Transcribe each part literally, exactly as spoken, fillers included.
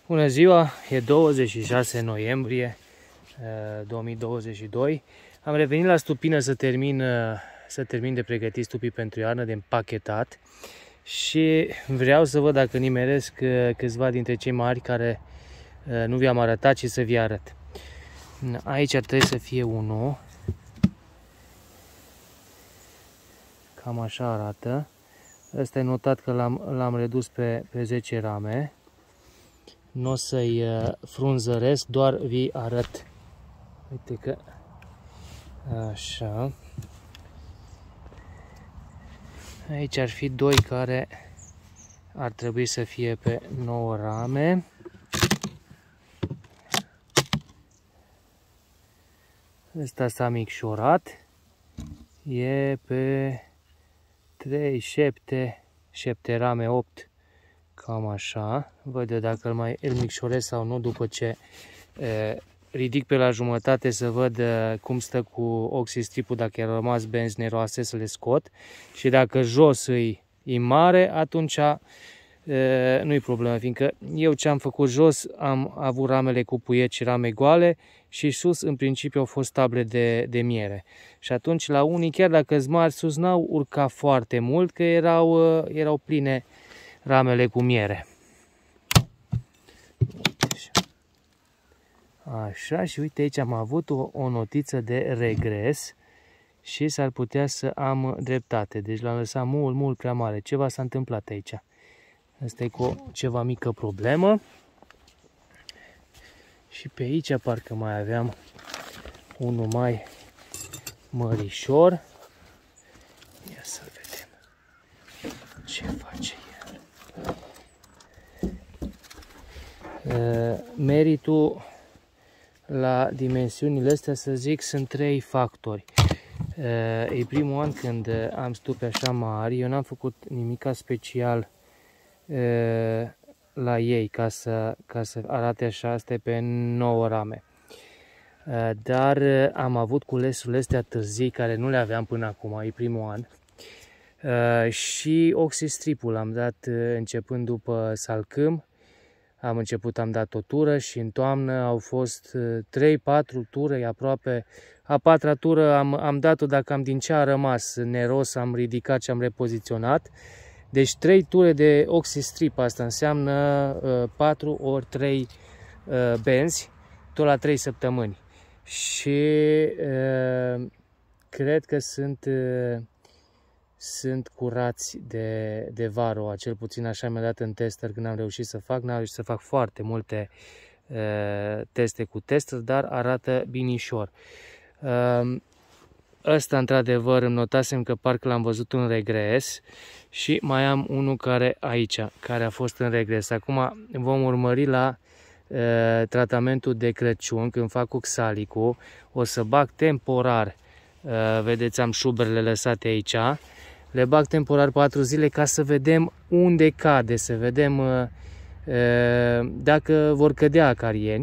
Bună ziua, e douăzeci și șase noiembrie două mii douăzeci și doi. Am revenit la stupină să termin, să termin de pregătit stupii pentru iarnă, de împachetat. Și vreau să văd dacă nimeresc câțiva dintre cei mari care nu vi-am arătat și să vi arăt. Aici ar trebui să fie unul. Cam așa arată. Ăsta e notat că l-am redus pe, pe zece rame. Nu o să-i frunzăresc, doar vi arăt. Uite că așa. Aici ar fi doi care ar trebui să fie pe nouă rame. Ăsta s-a micșorat. E pe trei, șapte, șapte rame, opt. Cam așa. Văd eu dacă îl mai îl micșorez sau nu după ce e, ridic pe la jumătate să văd e, cum stă cu oxistripul, dacă a rămas benzi neroase să le scot. Și dacă jos îi, îi mare, atunci nu-i problemă, fiindcă eu ce am făcut jos am avut ramele cu puieci și rame goale și sus în principiu au fost table de, de miere. Și atunci la unii, chiar dacă sunt mari, sus n-au urcat foarte mult, că erau, erau pline ramele cu miere. Așa, și uite aici am avut o, o notiță de regres și s-ar putea să am dreptate. Deci l-am lăsat mult, mult prea mare. Ceva s-a întâmplat aici. Asta e cu o ceva mică problemă. Și pe aici parcă mai aveam unul mai mărișor. Ia să vedem ce face el. Uh, meritul la dimensiunile astea, să zic, sunt trei factori. Uh, e primul an când am stupe așa mari, eu n-am făcut nimica special uh, la ei ca să, ca să arate așa, asta e pe nouă rame. Uh, dar uh, am avut culesurile astea târzii care nu le aveam până acum, e primul an. Uh, și oxistripul am dat uh, începând după salcâm. Am început, am dat o tură și în toamnă au fost trei patru ture, aproape. A patra tură am, am dat-o, dacă am din ce a rămas neros, am ridicat și am repoziționat. Deci trei ture de oxistrip, asta înseamnă uh, patru ori trei uh, benzi, tot la trei săptămâni. Și uh, cred că sunt... Uh, sunt curați de, de Varroa, cel puțin așa mi-a dat în tester când am reușit să fac. N-am reușit să fac foarte multe uh, teste cu tester, dar arată binișor. Uh, ăsta, într-adevăr, îmi notasem că parcă l-am văzut în regres și mai am unul care aici, care a fost în regres. Acum vom urmări la uh, tratamentul de Crăciun, când fac cu xalicul. O să bag temporar, uh, vedeți, am șuberele lăsate aici. Le bag temporar patru zile ca să vedem unde cade, să vedem uh, uh, dacă vor cădea acarieni.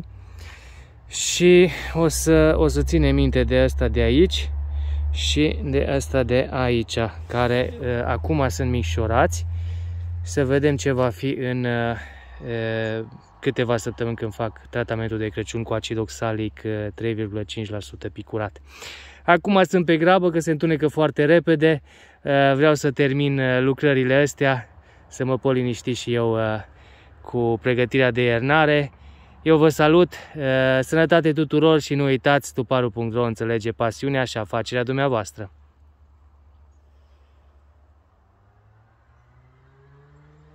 Și o să, o să ținem minte de asta de aici și de asta de aici, care uh, acum sunt micșorați. Să vedem ce va fi în uh, câteva săptămâni când fac tratamentul de Crăciun cu acid oxalic uh, trei virgulă cinci la sută picurat. Acum sunt pe grabă că se întunecă foarte repede. Vreau să termin lucrările astea, să mă pot liniști și eu cu pregătirea de iernare. Eu vă salut, sănătate tuturor și nu uitați, stuparu punct ro înțelege pasiunea și afacerea dumneavoastră.